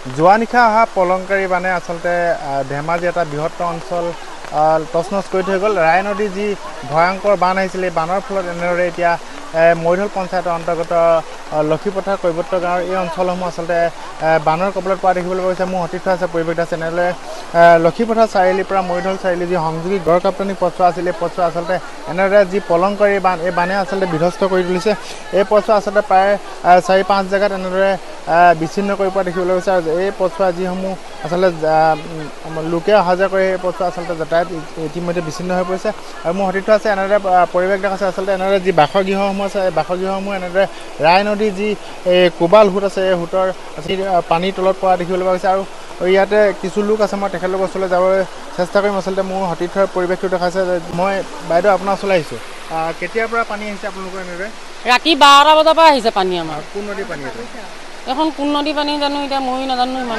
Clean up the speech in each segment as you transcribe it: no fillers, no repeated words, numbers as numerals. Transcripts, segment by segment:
যোৱা নিশা অহা পলংকাৰী বানে আচলতে ধেমাজি এটা বৃহত্তৰ অঞ্চল তছনছ কৰি থৈ গ'ল। ৰায় নদী যি ভয়ংকৰ বান আহিছিল এই বানৰ ফলত এনেদৰে এতিয়া মৰিধল পঞ্চায়তৰ অন্তৰ্গত লক্ষীপথাৰ কৈবত্ৰ গাঁৱৰ এই অঞ্চলসমূহ আচলতে বানৰ কবলত পৰা দেখিবলৈ পাইছে। মোৰ সতীৰ্থ আছে পৰিৱেশ আছে এনেদৰে লক্ষীপথাৰ চাৰিআলিৰ পৰা মৰিধল চাৰিআলি যি সংযোগী গড়কাপ্তানি পথছোৱা আছিল এই পথছোৱা আচলতে এনেদৰে যি পলংকাৰী বান এই বানে আচলতে বিধ্বস্ত কৰি তুলিছে। এই পথছোৱা আচলতে প্ৰায় ৪-৫ জেগাত এনেদৰে বিচ্ছিন্ন কৰি পৰা দেখিবলৈ গৈছে। আৰু এই পথছোৱা যিসমূহ আচলতে লোকে অহা যোৱা কৰে এই পথছোৱা আচলতে যাতায়াত ইতিমধ্যে বিচ্ছিন্ন হৈ পৰিছে। আৰু মোৰ সতীৰ্থ আছে এনেদৰে পৰিৱেশ দেখাইছে আচলতে এনেদৰে যি বাসগৃহসমূহ আছে এই বাসগৃহসমূহ এনেদৰে ৰায় নদী যি কোবাল সোঁত আছে এই সোঁতৰ পানীৰ তলত পৰা দেখিবলৈ পোৱা গৈছে। আৰু ইয়াতে কিছু লোক আছে, মই তেখেতলোকৰ ওচৰলৈ যাবলৈ চেষ্টা কৰিম। আচলতে মোৰ সতীৰ্থৰ পৰিৱেশটো দেখাইছে। মই বাইদেউ আপোনাৰ ওচৰলৈ আহিছোঁ। কেতিয়াৰ পৰা পানী আহিছে আপোনালোকৰ এনেদৰে? ৰাতি 12টা বজাৰ পৰা আহিছে পানী আমাৰ। কোন নদীৰ পানী আছে? এখন কোন নদী পানী জানো, এতিয়া ময়ো নাজানো ইমান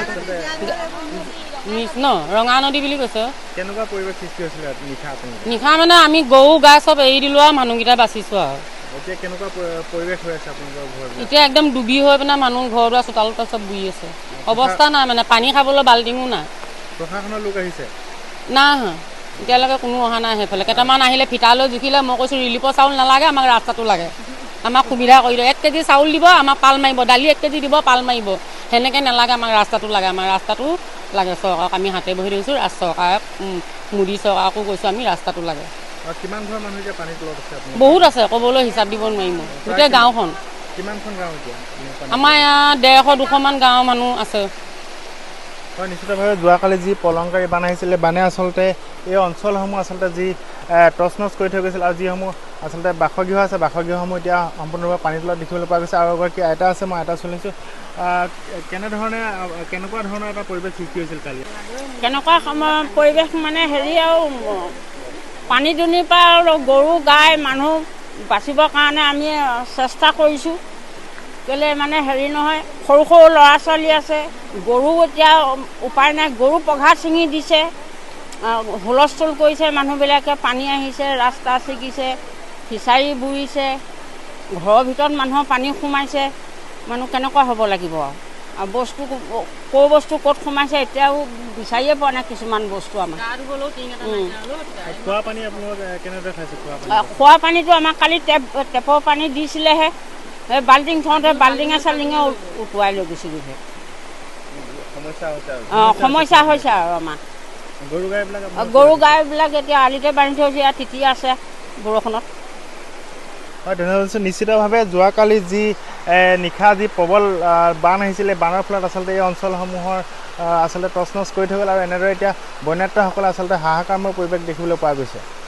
ন ৰঙা নদী বুলি কৈছে। কেনেকুৱা পৰিৱেশ সৃষ্টি হৈছিলে নিশা? নিশা মানে আমি গৰু গাই চব এৰি দিলোঁ আৰু মানুহকেইটা বাচিছোঁ আৰু। এতিয়া কেনেকুৱা পৰিৱেশ হৈ আছে আপোনালোকৰ ঘৰত? এতিয়া একদম ডুবি হৈ পিনে মানুহ ঘৰ দুৱাৰ চোতালত চব বুৰি আছে। অৱস্থা নাই মানে, পানী খাবলৈ বাল্টিঙো নাই। প্ৰশাসনৰ লোক আহিছে? নাই অহা এতিয়ালৈকে, কোনো অহা নাই। সেইফালে কেইটামান আহিলে ফিটালৈ জুখিলে, মই কৈছোঁ ৰিলিফৰ চাউল নালাগে, আমাক ৰাস্তাটো লাগে, আমাক সুবিধা কৰি দিয়ক। 1 কেজি চাউল দিব, আমাক পাল মাৰিব, দালি 1 কেজি দিব, পাল মাৰিব। সেনেকৈ নালাগে, আমাক ৰাস্তাটো লাগে, আমাক ৰাস্তাটো লাগে। চৰকাৰক আমি হাতে বহি ধৰিছোঁ, চৰকাৰক মোদী চৰকাৰকো কৈছোঁ আমি ৰাস্তাটো লাগে। কিমান ঘৰ মানুহ এতিয়া পানীৰ তলত আছে? বহুত আছে, ক'বলৈ হিচাপ দিব নোৱাৰিম। গোটেই গাঁওখন। কিমানখন গাঁও এতিয়া? আমাৰ ইয়াত 150-200 মান গাঁৱৰ মানুহ আছে। হয়, নিশ্চিতভাৱে যোৱাকালি যি পলংকাৰী বান আহিছিলে, বানে আচলতে এই অঞ্চলসমূহ আচলতে যি তছনছ কৰি থৈ গৈছিল। আৰু যিসমূহ আচলতে বাসগৃহ আছে, বাসগৃহসমূহ এতিয়া সম্পূৰ্ণৰূপে পানীৰ তলত দেখিবলৈ পোৱা গৈছে। আৰু এগৰাকী আইতা আছে, মই আইতা চলিছোঁ। কেনেকুৱা ধৰণৰ এটা পৰিৱেশ সৃষ্টি হৈছিল কালি? কেনেকুৱা পৰিৱেশ মানে হেৰি আৰু পানী দুনিৰ পৰা আৰু গৰু গাই মানুহ বাচিবৰ কাৰণে আমি চেষ্টা কৰিছোঁ। কেলৈ মানে হেৰি নহয়, সৰু সৰু ল'ৰা ছোৱালী আছে, গৰু এতিয়া উপায় নাই, গৰু পঘা ছিঙি দিছে, হুলস্থুল কৰিছে মানুহবিলাকে। পানী আহিছে, ৰাস্তা ছিগিছে, ফিচাৰী বুৰিছে, ঘৰৰ ভিতৰত মানুহৰ পানী সোমাইছে। মানুহ কেনেকুৱা হ'ব লাগিব আৰু বস্তু বস্তু ক'ত সোমাইছে এতিয়াও বিচাৰিয়ে পোৱা নাই কিছুমান বস্তু। আমাৰ খোৱা পানীটো আমাক কালি টেপৰ পানী দিছিলেহে, সেই বাল্টিং থওঁতে বাল্টিঙে চাল্টিঙে উটুৱাই লৈ গুচি গৈছে। সমস্যা হৈছে আৰু আমাৰ গৰু গাইবিলাক এতিয়া আলিতে বান্ধি থৈছে, ইয়াত তিতি আছে বৰষুণত। হয়, তেনেহ'লে নিশ্চিতভাৱে যোৱাকালি যি নিশা যি প্ৰবল বান আহিছিলে, বানৰ ফলত আচলতে এই অঞ্চলসমূহৰ আচলতে তছনছ কৰি থৈ গ'ল। আৰু এনেদৰে এতিয়া বন্যাত্ৰসকলে আচলতে হাহাকাৰময় পৰিৱেশ দেখিবলৈ পোৱা গৈছে।